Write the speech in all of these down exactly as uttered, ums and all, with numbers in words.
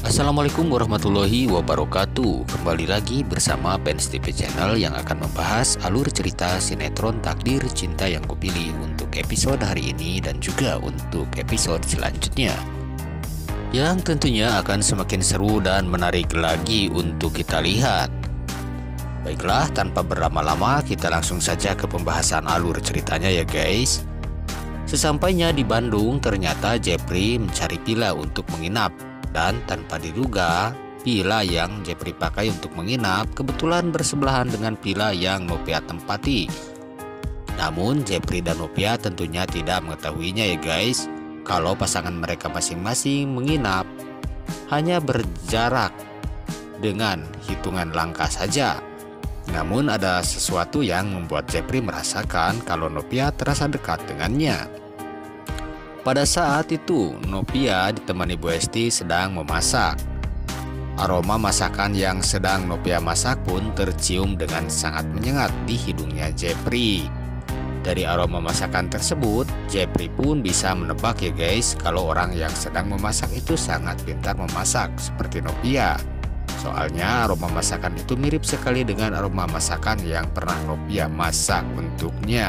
Assalamualaikum warahmatullahi wabarakatuh. Kembali lagi bersama Pens T V Channel yang akan membahas alur cerita sinetron Takdir Cinta Yang Kupilih untuk episode hari ini dan juga untuk episode selanjutnya, yang tentunya akan semakin seru dan menarik lagi untuk kita lihat. Baiklah, tanpa berlama-lama kita langsung saja ke pembahasan alur ceritanya ya guys. Sesampainya di Bandung, ternyata Jepri mencari villa untuk menginap. Dan tanpa diduga, villa yang Jepri pakai untuk menginap kebetulan bersebelahan dengan villa yang Nopia tempati. Namun Jepri dan Nopia tentunya tidak mengetahuinya ya guys, kalau pasangan mereka masing-masing menginap hanya berjarak dengan hitungan langkah saja. Namun ada sesuatu yang membuat Jepri merasakan kalau Nopia terasa dekat dengannya. Pada saat itu, Nopia ditemani Bu Esti sedang memasak. Aroma masakan yang sedang Nopia masak pun tercium dengan sangat menyengat di hidungnya Jepri. Dari aroma masakan tersebut, Jepri pun bisa menebak ya guys, kalau orang yang sedang memasak itu sangat pintar memasak seperti Nopia. Soalnya aroma masakan itu mirip sekali dengan aroma masakan yang pernah Nopia masak untuknya.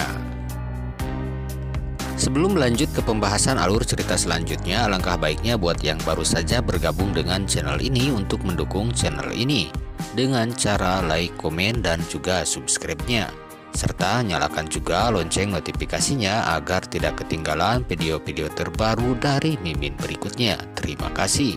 Sebelum lanjut ke pembahasan alur cerita selanjutnya, alangkah baiknya buat yang baru saja bergabung dengan channel ini untuk mendukung channel ini dengan cara like, komen, dan juga subscribe-nya. Serta nyalakan juga lonceng notifikasinya agar tidak ketinggalan video-video terbaru dari Mimin berikutnya. Terima kasih.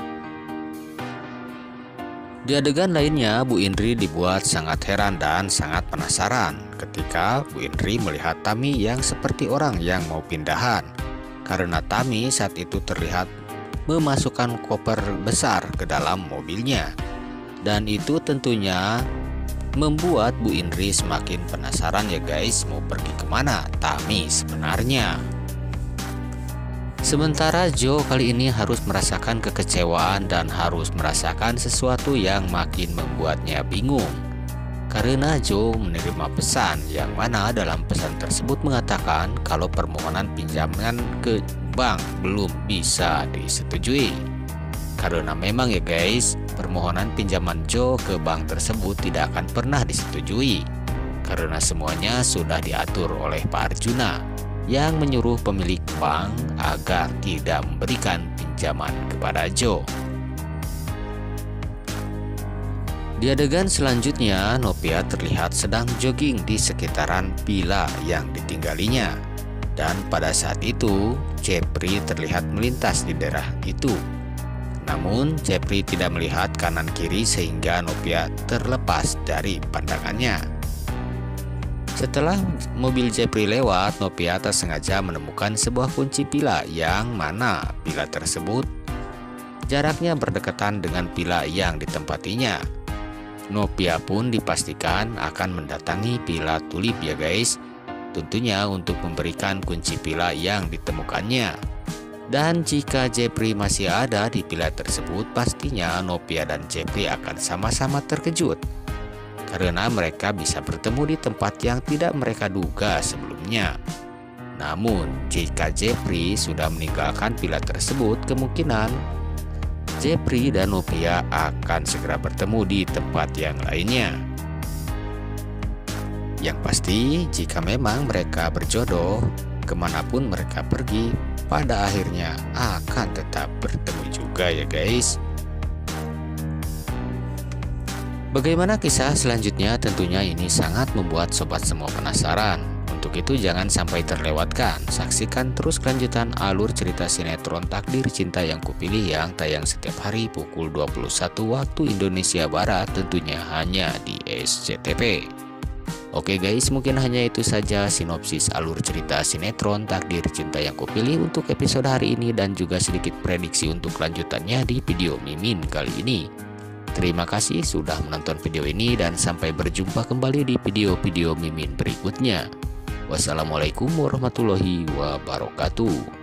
Di adegan lainnya, Bu Indri dibuat sangat heran dan sangat penasaran ketika Bu Indri melihat Tami yang seperti orang yang mau pindahan. Karena Tami saat itu terlihat memasukkan koper besar ke dalam mobilnya. Dan itu tentunya membuat Bu Indri semakin penasaran ya guys, mau pergi kemana Tami sebenarnya. Sementara Jo kali ini harus merasakan kekecewaan dan harus merasakan sesuatu yang makin membuatnya bingung. Karena Jo menerima pesan yang mana dalam pesan tersebut mengatakan kalau permohonan pinjaman ke bank belum bisa disetujui. Karena memang ya guys, permohonan pinjaman Jo ke bank tersebut tidak akan pernah disetujui. Karena semuanya sudah diatur oleh Pak Arjuna yang menyuruh pemilik bank agar tidak memberikan pinjaman kepada Jo. Di adegan selanjutnya, Nopia terlihat sedang jogging di sekitaran villa yang ditinggalinya. Dan pada saat itu, Jepri terlihat melintas di daerah itu. Namun, Jepri tidak melihat kanan kiri sehingga Nopia terlepas dari pandangannya. Setelah mobil Jepri lewat, Nopia tak sengaja menemukan sebuah kunci villa yang mana villa tersebut jaraknya berdekatan dengan villa yang ditempatinya. Nopia pun dipastikan akan mendatangi villa Tulip ya guys, tentunya untuk memberikan kunci villa yang ditemukannya. Dan jika Jepri masih ada di villa tersebut, pastinya Nopia dan Jepri akan sama-sama terkejut. Karena mereka bisa bertemu di tempat yang tidak mereka duga sebelumnya. Namun, jika Jepri sudah meninggalkan villa tersebut, kemungkinan Jepri dan Nopia akan segera bertemu di tempat yang lainnya. Yang pasti, jika memang mereka berjodoh, kemanapun mereka pergi, pada akhirnya akan tetap bertemu juga ya guys. Bagaimana kisah selanjutnya? Tentunya ini sangat membuat sobat semua penasaran. Untuk itu jangan sampai terlewatkan. Saksikan terus kelanjutan alur cerita sinetron Takdir Cinta Yang Kupilih yang tayang setiap hari pukul dua puluh satu waktu Indonesia Barat, tentunya hanya di S C T V. Oke guys, mungkin hanya itu saja sinopsis alur cerita sinetron Takdir Cinta Yang Kupilih untuk episode hari ini dan juga sedikit prediksi untuk kelanjutannya di video Mimin kali ini. Terima kasih sudah menonton video ini dan sampai berjumpa kembali di video-video Mimin berikutnya. Wassalamualaikum warahmatullahi wabarakatuh.